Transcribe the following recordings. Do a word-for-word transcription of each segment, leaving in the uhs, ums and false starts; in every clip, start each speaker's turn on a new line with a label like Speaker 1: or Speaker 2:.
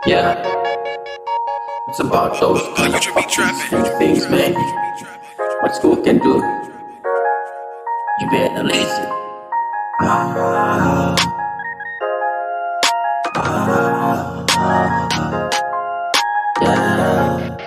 Speaker 1: Yeah, it's about those kind of fucking strange things, man. What school can do, you better listen. Ah, ah, ah, yeah.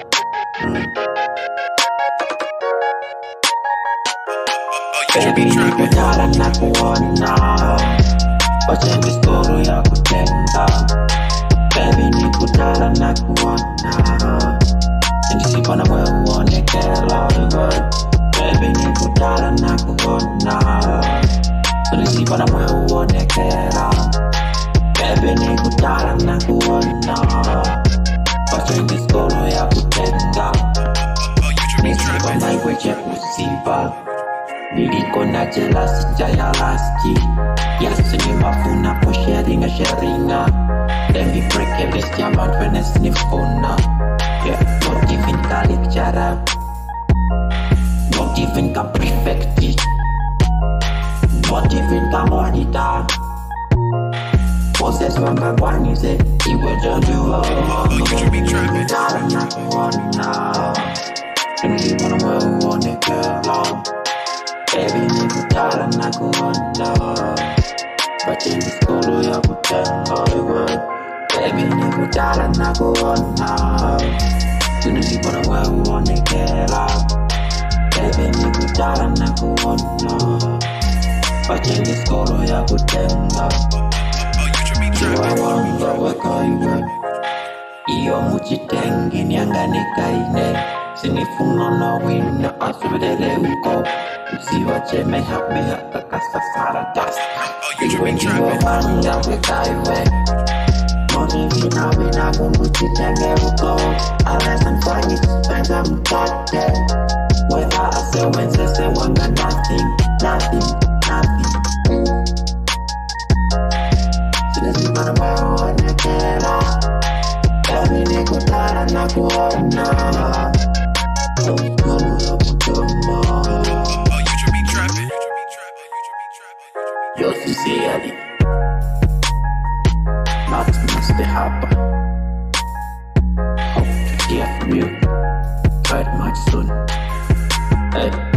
Speaker 1: Baby, nikutala na kuona wacha mistoro ya kutenga. Baby, nikutala na kuona nisipo na wewe uone kila word. Baby, nikutala na kuona nisipo na wewe uone kila. Baby, nikutala na kuona wacha mistoro ya kutenga. Nisipo na language ya kusiba niliko na jealous jaya lasti. Yes, ni mafuna po sharing a sharing a. Then we break every diamond when I sniff corner. Yeah, not even garlic jara, not even ka prefecti, not even ka monita. Possess one by one, you say you will just do all. You be trapping. I'm not the one now. And you wanna well want it girl. Baby, nikutala na kuona wacha mistoro ya kutenga word. Baby, nikutala na kuona nisipo na wewe uone kila. Baby, nikutala na kuona wacha mistoro ya kutenga. Jua wanga weka iwe iyo muchitengi nianganika ine. Sinifuno na wina asubidele uko. Usiwache meha meha kakasa sara dust. Iwe niwe wanga weka iwe Moni vina vina kumuchitenge uko. Alasan fani spenda mkate. Whether I say Wednesday say wanga nothing, nothing, nothing. Sinisipa na wewe uone kila. Baby, nikutala na kuona yo sincerely, not must happen. Hope to hear from you quite much soon. Hey.